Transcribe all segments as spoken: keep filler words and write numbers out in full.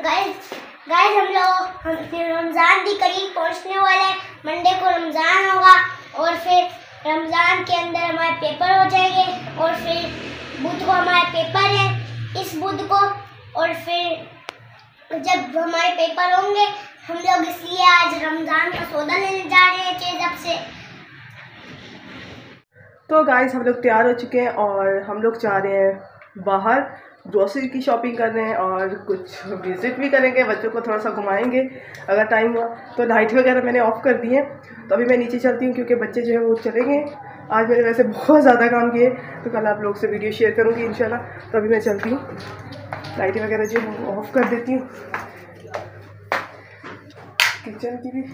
Guys guys हम लोग हम फिर रमज़ान भी करीब पहुंचने वाला है। मंडे को रमज़ान होगा और फिर रमज़ान के अंदर हमारे पेपर हो जाएंगे और फिर बुध को हमारे पेपर है इस बुध को। और फिर जब हमारे पेपर होंगे हम लोग इसलिए आज रमज़ान का सौदा लेने जा रहे हैं चेज़अप से। तो गाइस हम लोग तैयार हो चुके हैं और हम लोग जा रहे हैं बाहर ग्रोसरी की शॉपिंग कर रहे हैं और कुछ विजिट भी करेंगे, बच्चों को थोड़ा सा घुमाएंगे अगर टाइम हुआ तो। लाइट वगैरह मैंने ऑफ़ कर दी है तो अभी मैं नीचे चलती हूँ क्योंकि बच्चे जो है वो चलेंगे। आज मैंने वैसे बहुत ज़्यादा काम किए तो कल आप लोग से वीडियो शेयर करूँगी इंशाल्लाह। तो अभी मैं चलती हूँ, लाइट वगैरह जो है ऑफ़ कर देती हूँ, किचन की भी।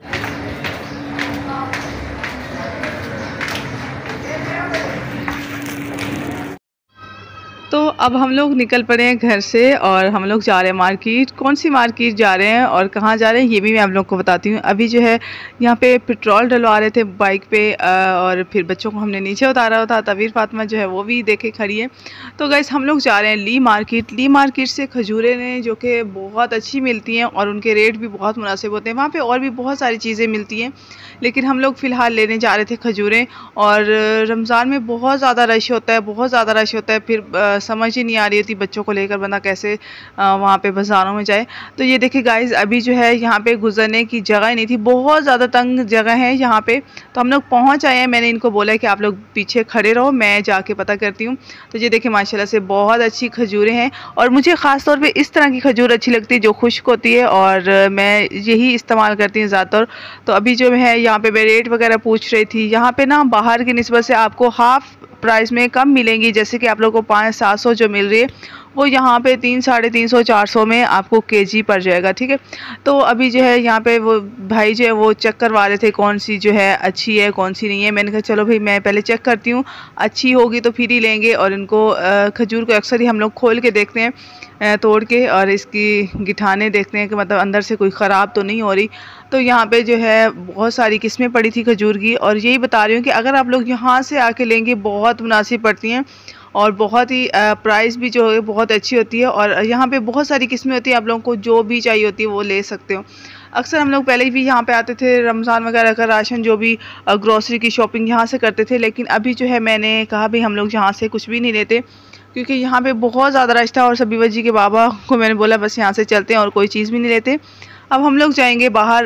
तो अब हम लोग निकल पड़े हैं घर से और हम लोग जा रहे हैं मार्केट। कौन सी मार्केट जा रहे हैं और कहाँ जा रहे हैं ये भी मैं आप लोग को बताती हूँ। अभी जो है यहाँ पे पेट्रोल डलवा रहे थे बाइक पे और फिर बच्चों को हमने नीचे उतारा था। तबीर फातिमा जो है वो भी देखे खड़ी है। तो गाइस हम लोग जा रहे हैं ली मार्केट। ली मार्केट से खजूरें ने जो कि बहुत अच्छी मिलती हैं और उनके रेट भी बहुत मुनासिब होते हैं। वहाँ पर और भी बहुत सारी चीज़ें मिलती हैं लेकिन हम लोग फ़िलहाल लेने जा रहे थे खजूरें। और रमज़ान में बहुत ज़्यादा रश होता है, बहुत ज़्यादा रश होता है, फिर समझ ही नहीं आ रही थी बच्चों को लेकर बंदा कैसे वहाँ पे बाज़ारों में जाए। तो ये देखिए गाइस अभी जो है यहाँ पे गुजरने की जगह नहीं थी, बहुत ज़्यादा तंग जगह है यहाँ पे। तो हम लोग पहुँच आए हैं। मैंने इनको बोला कि आप लोग पीछे खड़े रहो, मैं जाके पता करती हूँ। तो ये देखिए माशाल्लाह से बहुत अच्छी खजूरें हैं और मुझे ख़ास तौर पर इस तरह की खजूर अच्छी लगती है जो खुश्क होती है और मैं यही इस्तेमाल करती हूँ ज़्यादातर। तो अभी जो है यहाँ पे मैं रेट वगैरह पूछ रही थी। यहाँ पे ना बाहर की निस्बत से आपको हाफ़ प्राइस में कम मिलेंगी। जैसे कि आप लोगों को पाँच सात सौ जो मिल रही है वो यहाँ पे तीन साढ़े तीन सौ चार सौ में आपको केजी पड़ जाएगा, ठीक है। तो अभी जो है यहाँ पे वो भाई जो है वो चेक करवा रहे थे कौन सी जो है अच्छी है कौन सी नहीं है। मैंने कहा चलो भाई मैं पहले चेक करती हूँ, अच्छी होगी तो फिर ही लेंगे। और इनको खजूर को अक्सर ही हम लोग खोल के देखते हैं तोड़ के और इसकी गिठाने देखते हैं कि मतलब अंदर से कोई ख़राब तो नहीं हो रही। तो यहाँ पे जो है बहुत सारी किस्में पड़ी थी खजूर की और यही बता रही हूँ कि अगर आप लोग यहाँ से आके लेंगे बहुत मुनासिब पड़ती हैं और बहुत ही प्राइस भी जो है बहुत अच्छी होती है। और यहाँ पे बहुत सारी किस्में होती हैं, आप लोगों को जो भी चाहिए होती है वो ले सकते हो। अक्सर हम लोग पहले भी यहाँ पे आते थे, रमज़ान वगैरह का राशन जो भी ग्रोसरी की शॉपिंग यहाँ से करते थे। लेकिन अभी जो है मैंने कहा भाई हम लोग यहाँ से कुछ भी नहीं लेते क्योंकि यहाँ पे बहुत ज़्यादा रश था और सबीबा जी के बाबा को मैंने बोला बस यहाँ से चलते हैं और कोई चीज़ भी नहीं लेते। अब हम लोग जाएंगे बाहर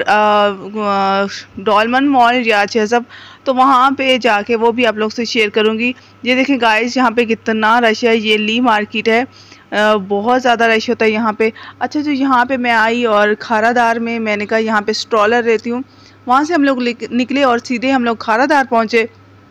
डॉलमन मॉल या चेज़अप, तो वहाँ पे जाके वो भी आप लोग से शेयर करूँगी। ये देखें गाइस यहाँ पे कितना रश है। ये ली मार्केट है, आ, बहुत ज़्यादा रश होता है यहाँ पे। अच्छा जो यहाँ पे मैं आई और खारादार में मैंने कहा यहाँ पे स्ट्रॉलर रहती हूँ, वहाँ से हम लोग निकले और सीधे हम लोग खारादार पहुँचे।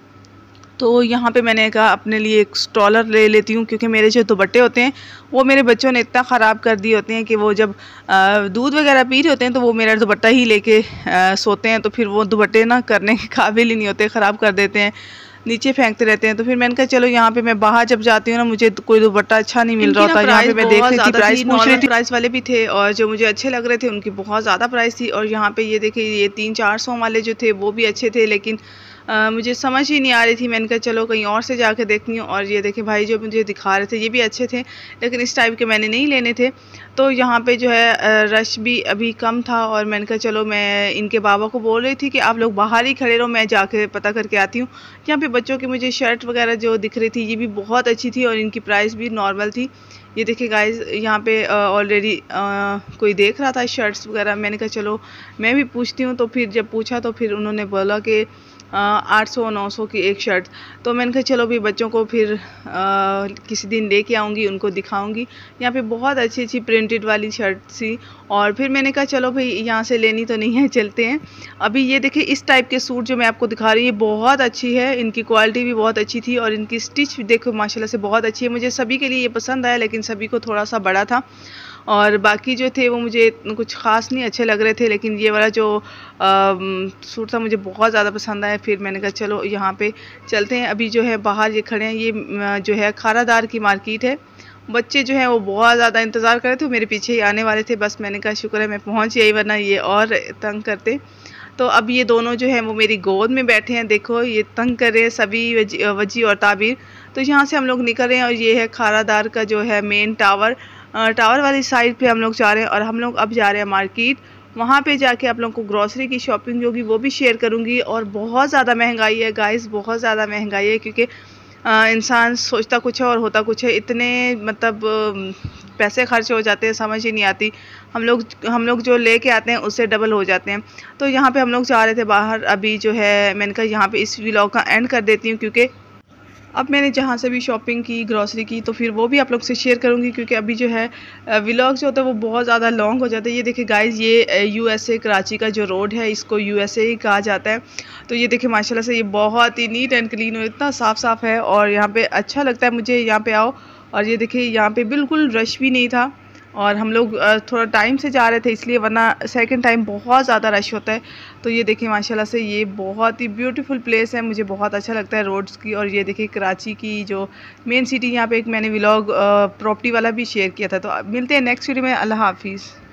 तो यहाँ पे मैंने कहा अपने लिए एक स्ट्रॉलर ले लेती हूँ क्योंकि मेरे जो दुपट्टे होते हैं वो मेरे बच्चों ने इतना ख़राब कर दिए होते हैं कि वो जब दूध वगैरह पी रहे होते हैं तो वो मेरा दुपट्टा ही लेके सोते हैं। तो फिर वो दुपट्टे ना करने के काबिल ही नहीं होते, ख़राब कर देते हैं, नीचे फेंकते रहते हैं। तो फिर मैंने कहा चलो यहाँ पे मैं बाहर जब जाती हूँ ना मुझे कोई दुपट्टा अच्छा नहीं मिल रहा था। यहाँ पे मैं देख रही थी प्राइस पूछ रही थी, प्राइस वाले भी थे और जो मुझे अच्छे लग रहे थे उनकी बहुत ज़्यादा प्राइस थी। और यहाँ पे ये देखिए ये तीन चार सौ वाले जो थे वो भी अच्छे थे लेकिन आ, मुझे समझ ही नहीं आ रही थी। मैंने कहा चलो कहीं और से जाके देखती हूँ। और ये देखें भाई जो मुझे दिखा रहे थे ये भी अच्छे थे लेकिन इस टाइप के मैंने नहीं लेने थे। तो यहाँ पे जो है रश भी अभी कम था और मैंने कहा चलो मैं इनके बाबा को बोल रही थी कि आप लोग बाहर ही खड़े रहो, मैं जाके पता करके आती हूँ। यहाँ पे बच्चों की मुझे शर्ट वगैरह जो दिख रही थी ये भी बहुत अच्छी थी और इनकी प्राइस भी नॉर्मल थी। ये देखिए गाइस यहाँ पे ऑलरेडी कोई देख रहा था शर्ट्स वगैरह। मैंने कहा चलो मैं भी पूछती हूँ। तो फिर जब पूछा तो फिर उन्होंने बोला कि आठ सौ नौ सौ की एक शर्ट। तो मैंने कहा चलो भी बच्चों को फिर आ, किसी दिन लेके आऊँगी, उनको दिखाऊंगी। यहाँ पे बहुत अच्छी अच्छी प्रिंटेड वाली शर्ट थी और फिर मैंने कहा चलो भाई यहाँ से लेनी तो नहीं है, चलते हैं। अभी ये देखिए इस टाइप के सूट जो मैं आपको दिखा रही हूँ बहुत अच्छी है, इनकी क्वालिटी भी बहुत अच्छी थी और इनकी स्टिच देखो माशाल्लाह से बहुत अच्छी है। मुझे सभी के लिए ये पसंद आया लेकिन सभी को थोड़ा सा बड़ा था और बाकी जो थे वो मुझे कुछ ख़ास नहीं अच्छे लग रहे थे। लेकिन ये वाला जो आ, सूट था मुझे बहुत ज़्यादा पसंद आया। फिर मैंने कहा चलो यहाँ पे चलते हैं। अभी जो है बाहर ये खड़े हैं, ये जो है खारादार की मार्केट है। बच्चे जो हैं वो बहुत ज़्यादा इंतज़ार कर रहे थे, मेरे पीछे ही आने वाले थे। बस मैंने कहा शुक्र है मैं पहुँच गई वरना ये और तंग करते। तो अब ये दोनों जो है वो मेरी गोद में बैठे हैं। देखो ये तंग कर रहे हैं सभी, वजी, वजी और ताबीर। तो यहाँ से हम लोग निकल रहे हैं और ये है खारादार का जो है मेन टावर। टावर वाली साइड पे हम लोग जा रहे हैं और हम लोग अब जा रहे हैं मार्केट। वहाँ पे जाके आप लोगों को ग्रॉसरी की शॉपिंग जो होगी वो भी शेयर करूँगी। और बहुत ज़्यादा महंगाई है गाइस, बहुत ज़्यादा महंगाई है, क्योंकि इंसान सोचता कुछ है और होता कुछ है। इतने मतलब पैसे खर्च हो जाते हैं, समझ ही नहीं आती। हम लोग हम लोग जो लेके आते हैं उससे डबल हो जाते हैं। तो यहाँ पे हम लोग जा रहे थे बाहर। अभी जो है मैंने कहा यहाँ पे इस व्लॉग का एंड कर देती हूँ, क्योंकि अब मैंने जहाँ से भी शॉपिंग की ग्रॉसरी की तो फिर वो भी आप लोग से शेयर करूँगी, क्योंकि अभी जो है व्लॉग जो होता है वो बहुत ज़्यादा लॉन्ग हो जाता है। ये देखिए गाइस, ये यूएसए कराची का जो रोड है इसको यूएसए ही कहा जाता है। तो ये देखिए माशाल्लाह से ये बहुत ही नीट एंड क्लीन और इतना साफ़ साफ़ है और यहाँ पे अच्छा लगता है मुझे यहाँ पे आओ। और ये देखिए यहाँ पे बिल्कुल रश भी नहीं था और हम लोग थोड़ा टाइम से जा रहे थे इसलिए, वरना सेकंड टाइम बहुत ज़्यादा रश होता है। तो ये देखिए माशाल्लाह से ये बहुत ही ब्यूटीफुल प्लेस है, मुझे बहुत अच्छा लगता है रोड्स की। और ये देखिए कराची की जो मेन सिटी, यहाँ पे एक मैंने व्लॉग प्रॉपर्टी वाला भी शेयर किया था। तो मिलते हैं नेक्स्ट वीडियो में। अल्लाह हाफिज़।